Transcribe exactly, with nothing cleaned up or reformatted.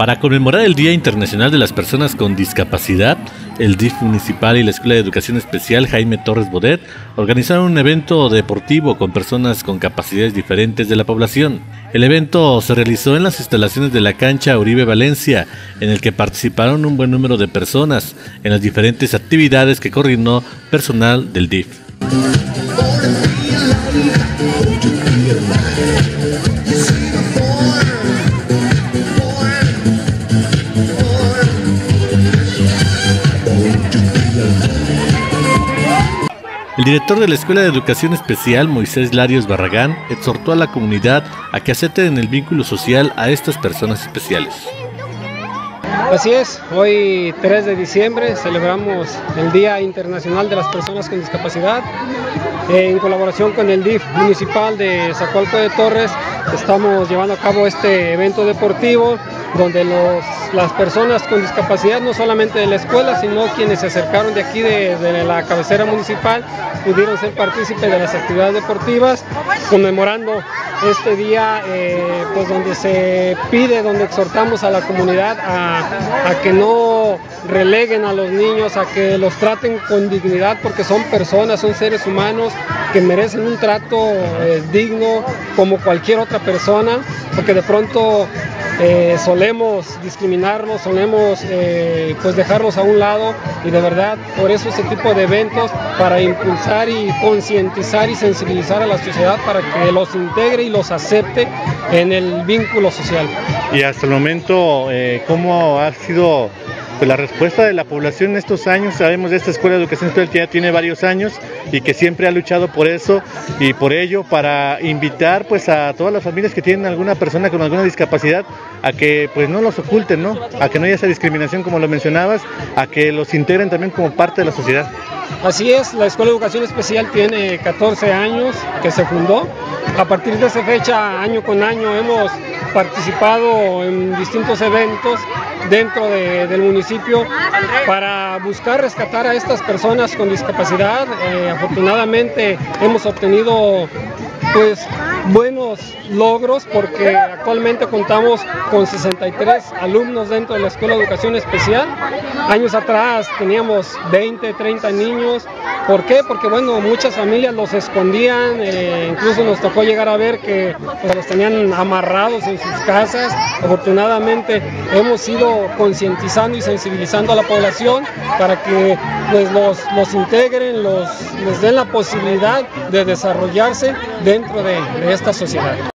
Para conmemorar el Día Internacional de las Personas con Discapacidad, el D I F municipal y la Escuela de Educación Especial Jaime Torres Bodet organizaron un evento deportivo con personas con capacidades diferentes de la población. El evento se realizó en las instalaciones de la cancha Uribe Valencia, en el que participaron un buen número de personas en las diferentes actividades que coordinó personal del D I F. El director de la Escuela de Educación Especial, Moisés Larios Barragán, exhortó a la comunidad a que acepten el vínculo social a estas personas especiales. Así es, hoy tres de diciembre celebramos el Día Internacional de las Personas con Discapacidad. En colaboración con el D I F municipal de Zacualco de Torres estamos llevando a cabo este evento deportivo donde los, las personas con discapacidad, no solamente de la escuela, sino quienes se acercaron de aquí de, de la cabecera municipal, pudieron ser partícipes de las actividades deportivas, conmemorando este día, eh, pues donde se pide, donde exhortamos a la comunidad a, a que no releguen a los niños, a que los traten con dignidad, porque son personas, son seres humanos que merecen un trato eh, digno como cualquier otra persona, porque de pronto Eh, solemos discriminarlos, solemos eh, pues dejarlos a un lado, y de verdad por eso ese tipo de eventos, para impulsar y concientizar y sensibilizar a la sociedad para que los integre y los acepte en el vínculo social. Y hasta el momento, eh, ¿cómo ha sido pues la respuesta de la población en estos años? Sabemos de esta Escuela de Educación Especial que ya tiene varios años y que siempre ha luchado por eso y por ello, para invitar pues a todas las familias que tienen alguna persona con alguna discapacidad a que pues no los oculten, ¿no? A que no haya esa discriminación como lo mencionabas, a que los integren también como parte de la sociedad. Así es, la Escuela de Educación Especial tiene catorce años que se fundó. A partir de esa fecha, año con año, hemos participado en distintos eventos dentro de, del municipio para buscar rescatar a estas personas con discapacidad. Eh, afortunadamente hemos obtenido pues buenos logros, porque actualmente contamos con sesenta y tres alumnos dentro de la Escuela de Educación Especial. Años atrás teníamos veinte, treinta niños. ¿Por qué? Porque bueno, muchas familias los escondían, eh, incluso nos tocó llegar a ver que pues, los tenían amarrados en sus casas. Afortunadamente hemos ido concientizando y sensibilizando a la población para que pues, los, los integren, los, les den la posibilidad de desarrollarse dentro de, de esta sociedad.